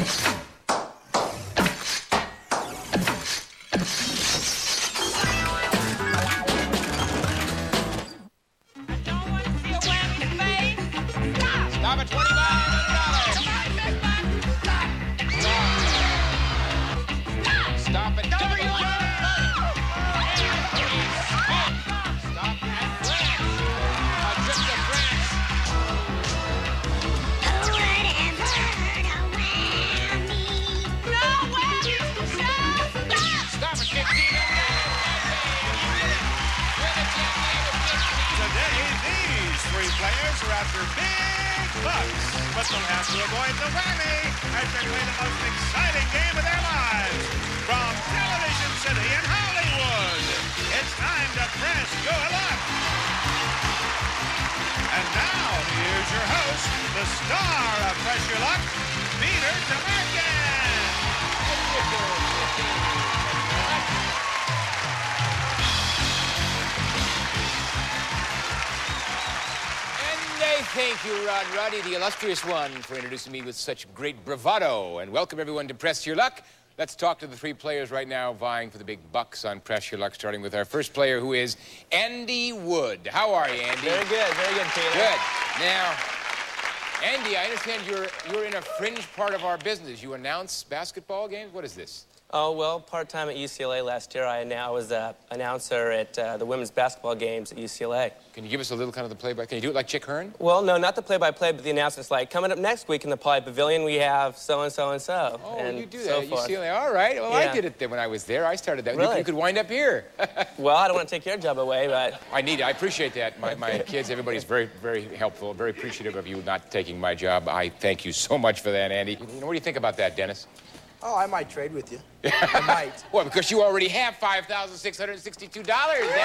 Stop at $25. Stop at double. Stop at France. A trip to France. Stop at $15. Today, these three players are after big bucks, but they'll have to avoid the whammy as they play the most exciting game of their lives. From Television City in Hollywood, it's time to press your luck. And now, here's your host, the star of Press Your Luck, Peter Tamarkin. Thank you, Rod Roddy, the illustrious one, for introducing me with such great bravado. And welcome everyone to Press Your Luck. Let's talk to the three players right now vying for the big bucks on Press Your Luck, starting with our first player, who is Andy Wood. How are you, Andy? Very good, Peter. Good. Now, Andy, I understand you're in a fringe part of our business. You announce basketball games? What is this? Oh, well, part-time at UCLA last year. I was an announcer at the women's basketball games at UCLA. Can you give us a little kind of the play-by? Can you do it like Chick Hearn? Well, no, not the play-by-play, but the announcer's like, coming up next week in the Poly Pavilion, we have so-and-so and so. Oh, and you do so that at forth. UCLA. All right. Well, Yeah. I did it then when I was there. I started that. Really? You could wind up here. Well, I don't want to take your job away, but... I appreciate that. My kids, everybody's very, very helpful, very appreciative of you not taking my job. I thank you so much for that, Andy. You know, what do you think about that, Dennis? Oh, I might trade with you. I might. Well, because you already have $5,662, Dennis.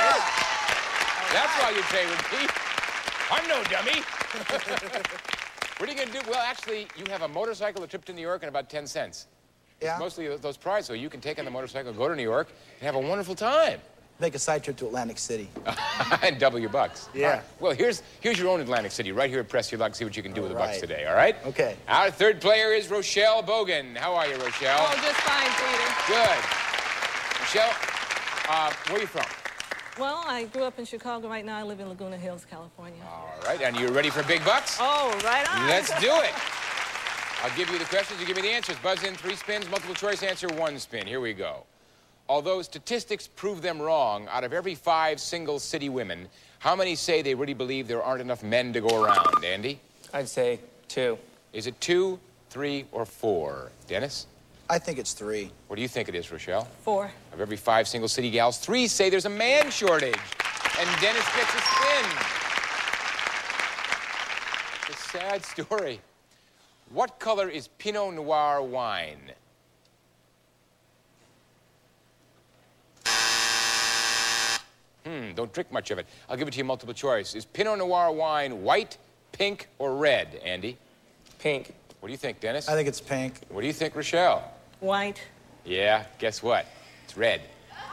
That's why you trade with me. I'm no dummy. What are you going to do? Well, actually, you have a motorcycle, a trip to New York, and about 10 cents. Yeah? It's mostly those prizes, so you can take on the motorcycle, go to New York, and have a wonderful time. Make a side trip to Atlantic City. And double your bucks. Yeah. All right. Well, here's your own Atlantic City, right here at Press Your Luck. See what you can do with the bucks right. today, all right? Okay. Our third player is Rochelle Bogan. How are you, Rochelle? Oh, just fine, Peter. Good. Rochelle, where are you from? Well, I grew up in Chicago. Right now, I live in Laguna Hills, California. All right. And you ready for big bucks? Oh, right on. Let's do it. I'll give you the questions. You give me the answers. Buzz in 3 spins. Multiple choice answer 1 spin. Here we go. Although statistics prove them wrong, out of every 5 single city women, how many say they really believe there aren't enough men to go around? Andy? I'd say 2. Is it 2, 3, or 4? Dennis? I think it's 3. What do you think it is, Rochelle? 4. Of every 5 single city gals, 3 say there's a man shortage. And Dennis gets a spin. It's a sad story. What color is Pinot Noir wine? Don't drink much of it. I'll give it to you multiple choice. Is Pinot Noir wine white, pink, or red, Andy? Pink. What do you think, Dennis? I think it's pink. What do you think, Rochelle? White. Yeah, guess what? It's red.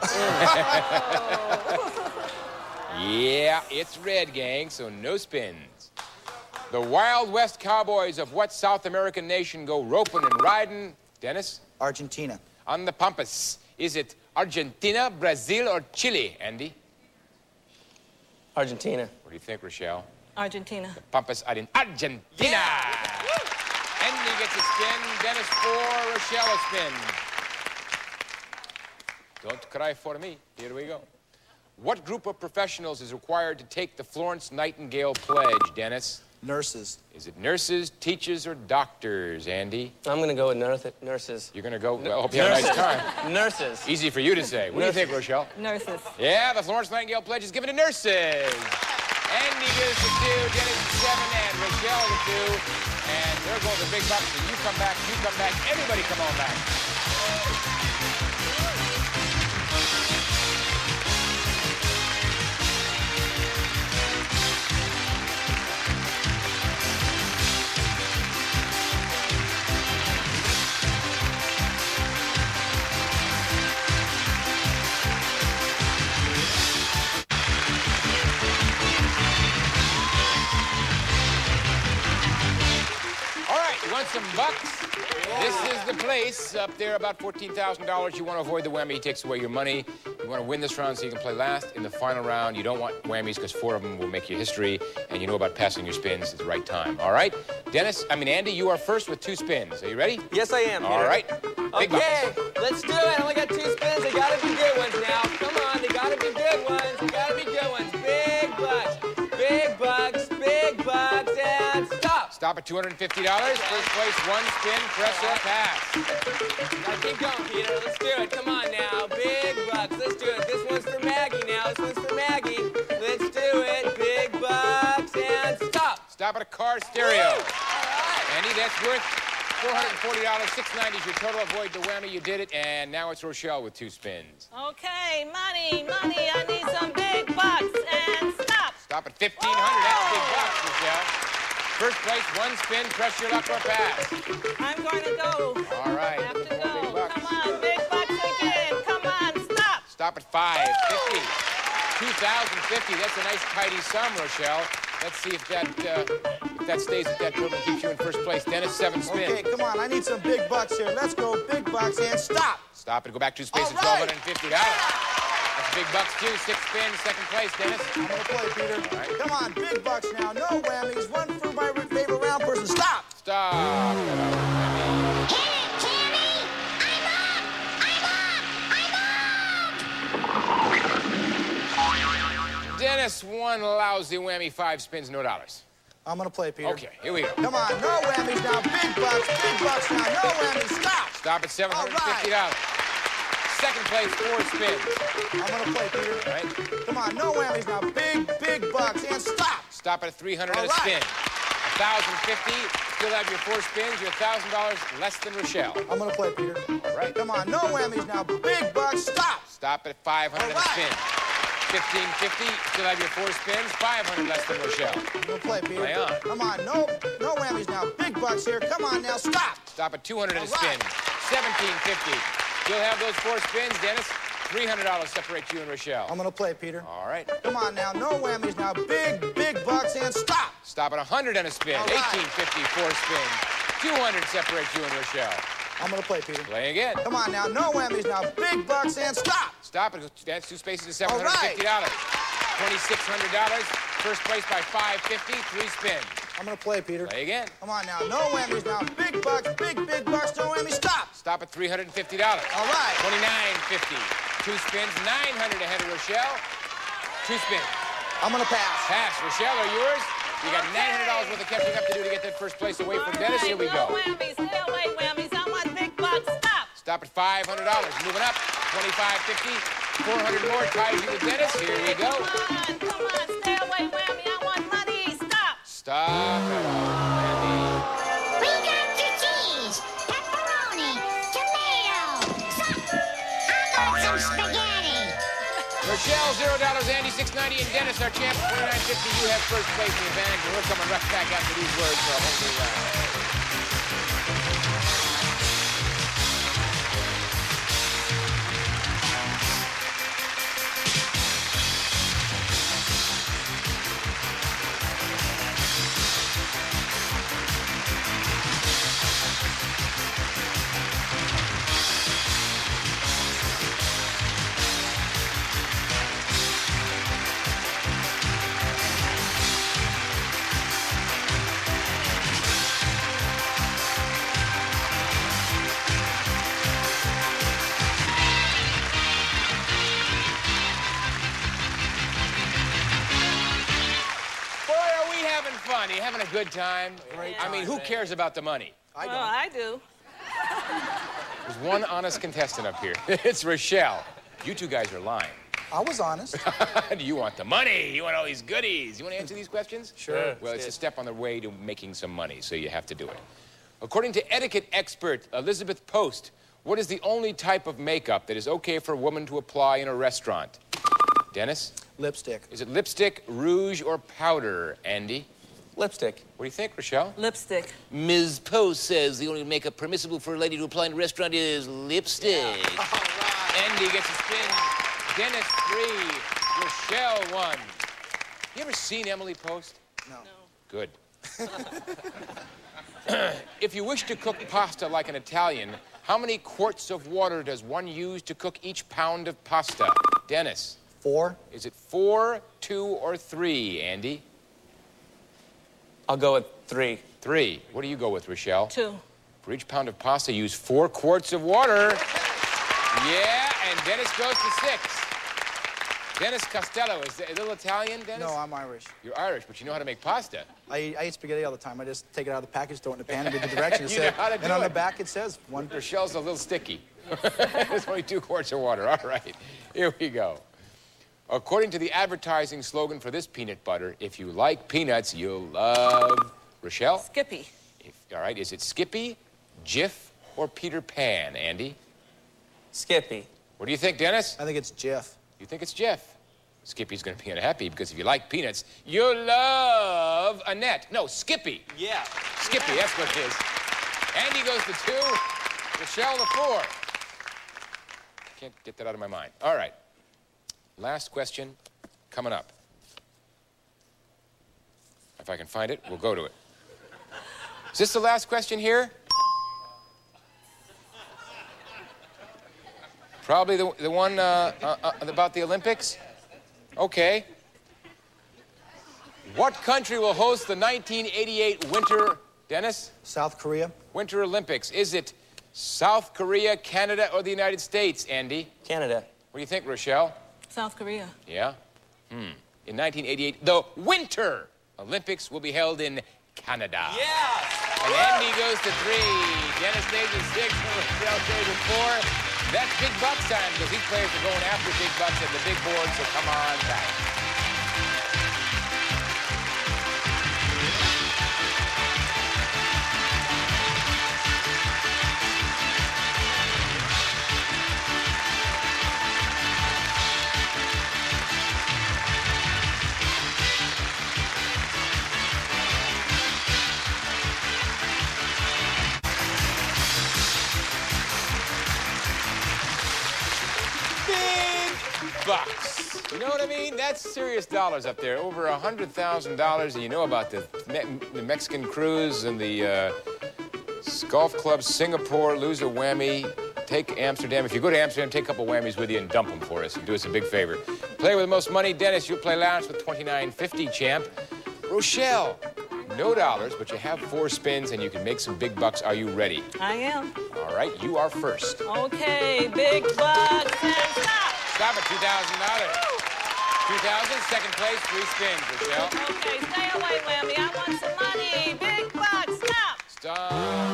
Yeah, it's red, gang, so no spins. The Wild West Cowboys of what South American nation go roping and riding? Dennis? Argentina. On the Pampas. Is it Argentina, Brazil, or Chile, Andy? Argentina. What do you think, Rochelle? Argentina. Pampas are in Argentina. Yeah. Andy gets a spin. Dennis 4, Rochelle a spin. Don't cry for me. Here we go. What group of professionals is required to take the Florence Nightingale Pledge, Dennis? Nurses. Is it nurses, teachers, or doctors, Andy? I'm going to go with nurses. You're going to go? Well, I hope you have a nice time. Nurses. Easy for you to say. What do you think, Rochelle? Nurses. Yeah, the Florence Nightingale Pledge is given to nurses. Andy gives the 2, Dennis the 7, and Rochelle the 2. And there goes the big bucks. And you come back, everybody come on back. Want some bucks? This is place, up there about $14,000. You want to avoid the whammy. He takes away your money. You want to win this round so you can play last in the final round. You don't want whammies because 4 of them will make you history, and you know about passing your spins at the right time. All right? Andy, you are first with 2 spins. Are you ready? Yes, I am, Peter. All right. Big Okay, bucks. let's do it. I only got 2 spins. They gotta be good ones now. Come on, they gotta be good ones. They gotta be good ones. Big bucks, big bucks, big bucks, and stop. Stop at $250. First place, 1 spin, press or pass. Now keep going, Peter. Let's do it. Come on now. Big bucks. Let's do it. This one's for Maggie now. This one's for Maggie. Let's do it. Big bucks, and stop. Stop at a car stereo. All right. Andy, that's worth $440. $690 is your total. Avoid the whammy. You did it. And now it's Rochelle with 2 spins. Okay, money, money. I need some big bucks and stop. Stop at $1,500. That's big bucks, Rochelle. First place, 1 spin, press your luck or pass. I'm going to go. All right. I have to More go. big bucks. Come on, big bucks again. Come on, stop. Stop at $550. $2,050. That's a nice tidy sum, Rochelle. Let's see if that stays at that total and keeps you in first place. Dennis, 7 spins. Okay, come on. I need some big bucks here. Let's go big bucks and stop. Stop and go back 2 spaces, All right. $1,250. That's big bucks too. 6 spins, second place, Dennis. I'm going to play, Peter. All right. Come on, big bucks now. No whammies. 1 for my favorite round person. Stop. Stop. Dennis, 1 lousy whammy, 5 spins, no dollars. I'm going to play, Peter. Okay, here we go. Come on, no whammies now. Big bucks now. No whammies. Stop. Stop at $750. All Second place, 4 spins. I'm going to play, Peter. All right. Come on, no whammies now. Big bucks and stop. Stop at $300 All a right. spin. $1,050. Still have your 4 spins. You're $1,000 less than Rochelle. I'm going to play, Peter. All right. Come on, no whammies now. Big bucks. Stop. Stop at $500 All a right. spin. $1,550. Still have your 4 spins. $500 less than Rochelle. I'm going to play, Peter. Play on. Come on, no whammies now. Big bucks here. Come on now. Stop. Stop at $200 a All spin. right. $1,750. Still have those 4 spins, Dennis. $300 separates you and Rochelle. I'm going to play, Peter. All right. Come on now. No whammies now. Big bucks and stop. Stop at $100 and a spin. All right. $1,850, 4 spins. $200 separates you and Rochelle. I'm going to play, Peter. Play again. Come on now. No whammies now. Big bucks and stop. Stop it. That's 2 spaces to $750. All right. $2,600. First place by $550, 3 spins. I'm going to play, Peter. Play again. Come on now. No whammies now. Big bucks. Big bucks. No whammies. Stop. Stop at $350. All right. $2,950. 2 spins, $900 ahead of Rochelle. 2 spins. I'm going to pass. Pass. Rochelle, are yours? You got $900 worth of catching up to do to get that first place away from Dennis. Here we No go. whammies. Stay away, whammies. I want big bucks. Stop. Stop at $500. Moving up. $2,550. 400 more ties you with Dennis. Here we go. Come on. Stay away, whammy. I want money. Stop. Stop. We got your cheese, pepperoni, tomato, I got some spaghetti. Rochelle, $0. Andy, $6.90. And Dennis, our champ, $29.50. You have first place in the advantage. And we're coming right back after these words for a whole new round. Fun. Are you having a good time? I mean, who cares about the money? I do. There's one honest contestant up here. It's Rochelle. You 2 guys are lying. I was honest. Do you want the money? You want all these goodies? You want to answer these questions? Sure. Well, it's a step on the way to making some money, so you have to do it. According to etiquette expert Elizabeth Post, what is the only type of makeup that is okay for a woman to apply in a restaurant? Dennis? Lipstick. Is it lipstick, rouge, or powder, Andy? Lipstick. What do you think, Rochelle? Lipstick. Ms. Post says the only makeup permissible for a lady to apply in a restaurant is lipstick. Andy gets a spin. Dennis, 3. Rochelle, 1. You ever seen Emily Post? No. Good. If you wish to cook pasta like an Italian, How many quarts of water does one use to cook each pound of pasta? Dennis. 4. Is it 4, 2, or 3, Andy? I'll go with 3. 3. What do you go with, Rochelle? 2. For each pound of pasta, use 4 quarts of water. Yeah, and Dennis goes to 6. Dennis Costello, is it a little Italian, Dennis? No, I'm Irish. You're Irish, but you know how to make pasta. I eat spaghetti all the time. I just take it out of the package, throw it in the pan, and read the directions. You know how to do and on it. the back it says 1. Rochelle's a little sticky. It's only 2 quarts of water. All right, here we go. According to the advertising slogan for this peanut butter, if you like peanuts, you'll love... Rochelle? Skippy. All right, is it Skippy, Jif, or Peter Pan, Andy? Skippy. What do you think, Dennis? I think it's Jeff. You think it's Jeff? Skippy's going to be unhappy because if you like peanuts, you'll love Annette. No, Skippy. Yeah. Skippy, that's what it is. Andy goes to 2, Rochelle to 4. Can't get that out of my mind. All right. Last question coming up. If I can find it, we'll go to it. Is this the last question here? Probably the one about the Olympics? Okay. What country will host the 1988 Winter... Dennis? South Korea. Winter Olympics. Is it South Korea, Canada, or the United States, Andy? Canada. What do you think, Rochelle? South Korea. Yeah? In 1988, the Winter Olympics will be held in Canada. Yeah. And Andy goes to 3, Dennis stays at 6, and Rochelle stays at 4. That's big bucks time because these players are going after big bucks at the big board, so come on back. Bucks. You know what I mean? That's serious dollars up there. Over $100,000. And you know about the Mexican cruise and the golf club Singapore, lose a whammy, take Amsterdam. If you go to Amsterdam, take a couple whammies with you and dump them for us and do us a big favor. Player with the most money, Dennis, you'll play last with $29.50, champ. Rochelle, no dollars, but you have 4 spins and you can make some big bucks. Are you ready? I am. All right, you are first. Okay, big bucks and stop. Stop at $2,000. 2,000, second place, 3 spins, Rochelle. Okay, stay away, Whammy. I want some money. Big bucks, stop. Stop.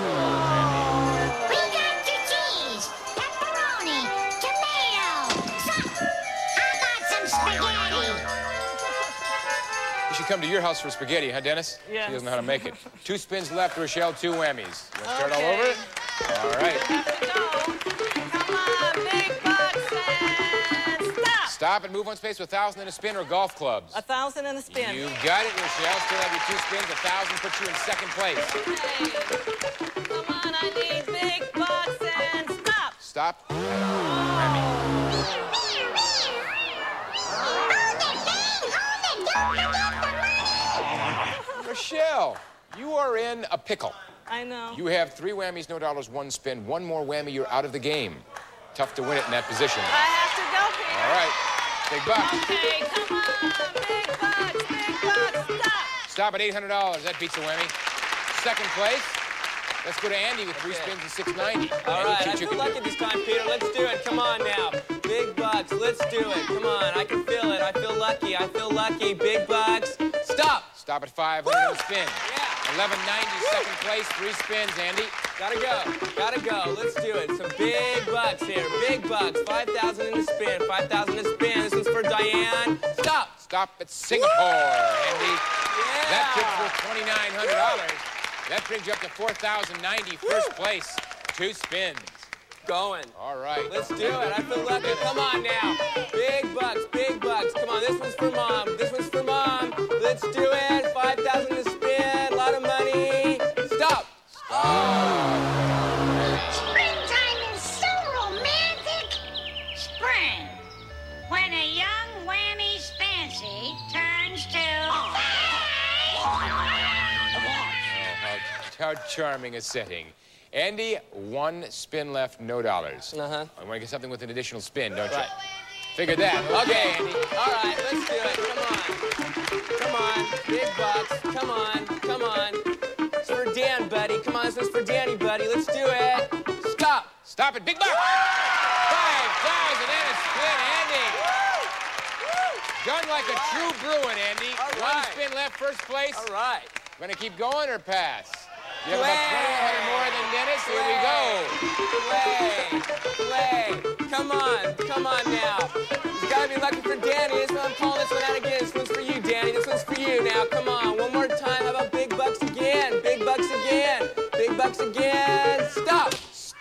We got your cheese, pepperoni, tomato, sauce. I got some spaghetti. You should come to your house for spaghetti, huh, Dennis? Yes. She doesn't know how to make it. 2 spins left, Rochelle, 2 whammies. You want to start all Okay. over? All right. Have to go. Come on, big bucks and stop. Stop and move one space with 1,000 in a spin or golf clubs. 1,000 and a spin. You got it, Rochelle. Still have your 2 spins. 1,000 puts you in second place. Okay. Come on, I need big bucks and stop. Stop. Whammy. Rochelle, you are in a pickle. I know. You have 3 whammies, no dollars, 1 spin. 1 more whammy, you're out of the game. Tough to win it in that position. I have to go, Peter. All right. Big bucks. Okay, come on, big bucks, stop. Stop at $800. That beats a whammy. Second place. Let's go to Andy with 3 spins and $690. All right, I What you feel can lucky do. this time, Peter. Let's do it. Come on now. Big bucks. Let's do it. Come on. I can feel it. I feel lucky. I feel lucky. Big bucks. Stop. Stop at 500 and spin. Yeah. 1190, second place, 3 spins, Andy. Gotta go. Gotta go. Let's do it. Some big bucks here. Big bucks. 5,000 in a spin. 5,000 in a spin. This one's for Diane. Stop. Stop at Singapore, Andy. Yeah. That took for $2,900. That brings you up to 4,090, first place, 2 spins. Going. All right. Let's do it. I feel lucky. Come on now. Big bucks. Big bucks. Come on. This one's for Mom. This one's for Mom. Let's do it. 5,000 in a spin. A lot of money. Stop. Springtime is so romantic. Spring, when a young whammy's fancy turns to... How charming a setting. Andy, one spin left, no dollars. Uh-huh. I want to get something with an additional spin, don't Right. you? Figured that. Okay, Andy. All right, let's do it. Come on. Big bucks. Come on. It's for Dan, buddy. Come on, this is for Danny, buddy. Let's do it. Stop. Stop it. Big buck. 5,000 and a spin, Andy. Done like a true Bruin, Andy. All right. One spin left, first place. All right. Going to keep going or pass? You have about 2,100 more than Dennis. Here we go. Play. Come on now. He's got to be lucky for Danny. This one, I'm calling this one out again. This one's for you, Danny. This one's for you now. Come on, one more time. How about big bucks again? Big bucks again. Big bucks again. Stop.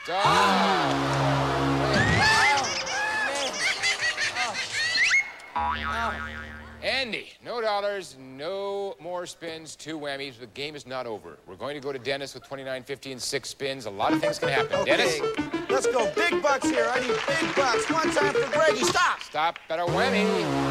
Andy, no dollars, no more spins, 2 whammies. The game is not over. We're going to go to Dennis with 29.50 and 6 spins. A lot of things can happen. Okay. Dennis? Let's go. Big bucks here. I need big bucks. One time for Greggy. Stop. Stop at a whammy.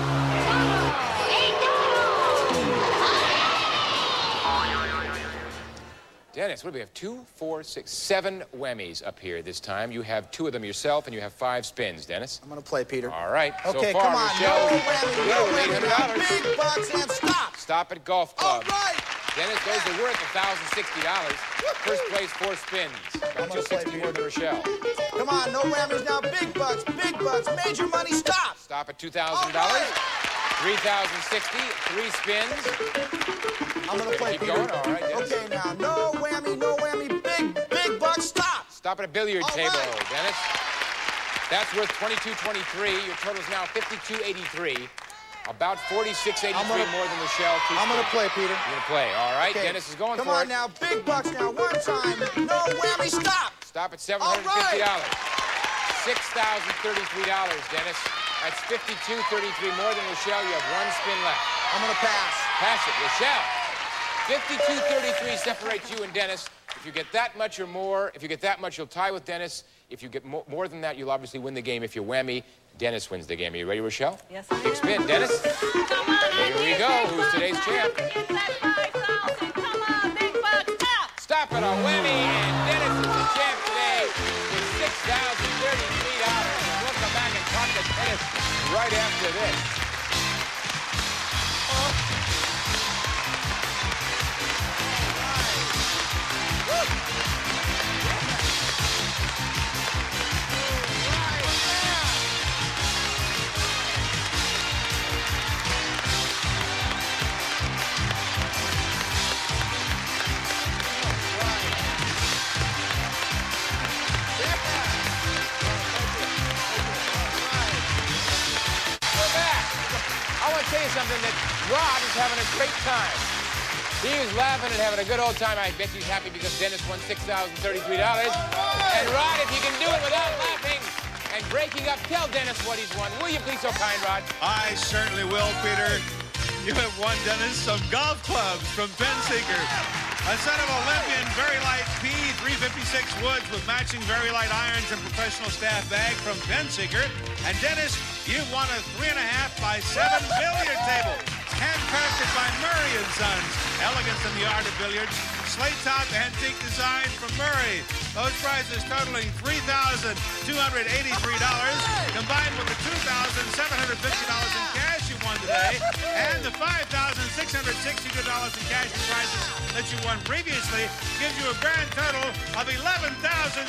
Dennis, what do we have? 2, 4, 6, 7 whammies up here this time. You have 2 of them yourself, and you have 5 spins. Dennis? I'm going to play, Peter. All right. Okay, so far, come on. Rochelle, No whammy. No whammy. Now, $800. big bucks and stop. Stop at golf club. All right. Dennis, those are worth $1,060. First place, 4 spins. About gonna play, $260 more than Rochelle. Come on. No whammies now. Big bucks. Big bucks. Major money. Stop. Stop at $2,000. All right. $3,060. 3 spins. I'm going to play, Keep Peter. going. All right, Dennis. Okay, now. No whammy. No whammy. Big bucks. Stop. Stop at a billiard All table, right. Dennis. That's worth $22.23. Your total is now $52.83. About $46.83 more than Rochelle. I'm going to play, Peter. You're going to play. All right, Okay. Dennis is going Come for on it. now. Big bucks now. One time. No whammy. Stop. Stop at $750. All right. $6,033, Dennis. That's $52.33 more than Rochelle. You have 1 spin left. I'm going to pass. Pass it, Rochelle. $52.33 separates you and Dennis. If you get that much or more, if you get that much, you'll tie with Dennis. If you get more than that, you'll obviously win the game. If you whammy, Dennis wins the game. Are you ready, Rochelle? Yes, I am. Big spin, Dennis. Come on, Here we go. Who's today's champ? Get that 5,000. Come on, big bucks. Stop. Stop at a whammy, and Dennis is the champ today with $6,033. We'll come back and talk to Dennis right after this. Tell you something, that Rod is having a great time. He is laughing and having a good old time. I bet he's happy because Dennis won $6,033. And Rod, if you can do it without laughing and breaking up, tell Dennis what he's won. Will you please so kind, Rod? I certainly will, Peter. You have won, Dennis, some golf clubs from Penseeker. A set of Olympian Very Light P356 woods with matching Very Light irons and professional staff bag from Penseeker. And Dennis, you've won a 3.5 by 7 billiard table. Handcrafted by Murray & Sons. Elegance in the art of billiards. Slate top antique design from Murray. Those prizes totaling $3,283, combined with the $2,750 in cash you won today, and the $5,662 in cash and prizes that you won previously, gives you a grand total of $11,695.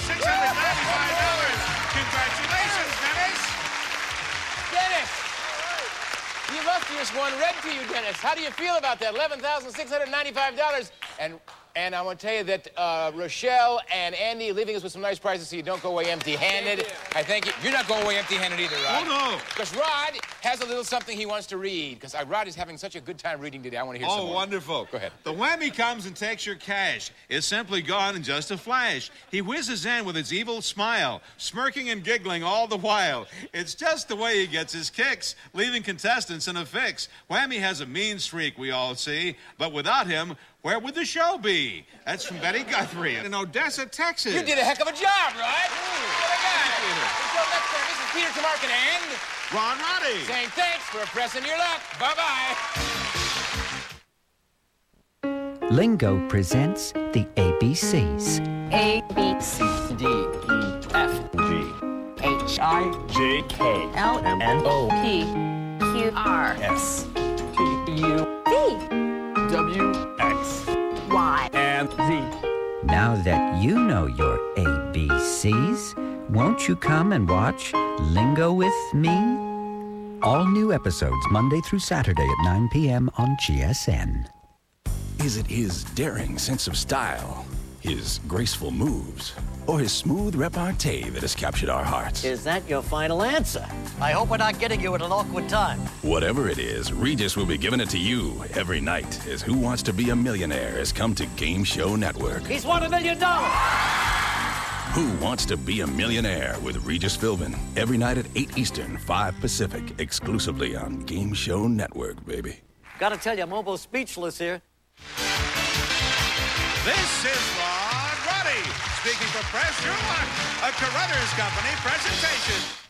Congratulations, Dennis! Dennis! The illustrious one read to you, Dennis. How do you feel about that? $11,695. And I want to tell you that Rochelle and Andy are leaving us with some nice prizes so you don't go away empty-handed. I thank you. You're not going away empty-handed either, Rod. Oh, no. Because Rod has a little something he wants to read. Because Rod is having such a good time reading today. I want to hear some more. Oh, wonderful. Go ahead. The whammy comes and takes your cash. It's simply gone in just a flash. He whizzes in with his evil smile, smirking and giggling all the while. It's just the way he gets his kicks, leaving contestants in a fix. Whammy has a mean streak, we all see. But without him, where would the show be? That's from Betty Guthrie in Odessa, Texas. You did a heck of a job, Rod. Until next time, this is Peter Tamarkin and Rod Roddy. saying thanks for pressing your luck. Bye-bye. Lingo presents the ABCs. A, B, C, D, E, F, G, H, I, J, K, L, M, N, O, P, Q, R, S, T, U, V, W, X, Y, and Z. Now that you know your ABCs, won't you come and watch Lingo with me? All new episodes Monday through Saturday at 9 p.m. on GSN. Is it his daring sense of style, his graceful moves, or his smooth repartee that has captured our hearts? Is that your final answer? I hope we're not getting you at an awkward time. Whatever it is, Regis will be giving it to you every night as Who Wants to Be a Millionaire has come to Game Show Network. He's won $1 million! Who Wants to Be a Millionaire with Regis Philbin. Every night at 8 Eastern, 5 Pacific, exclusively on Game Show Network, baby. Gotta tell you, I'm almost speechless here. This is Rod Roddy, speaking for Press Your Luck, a Carruthers Company presentation.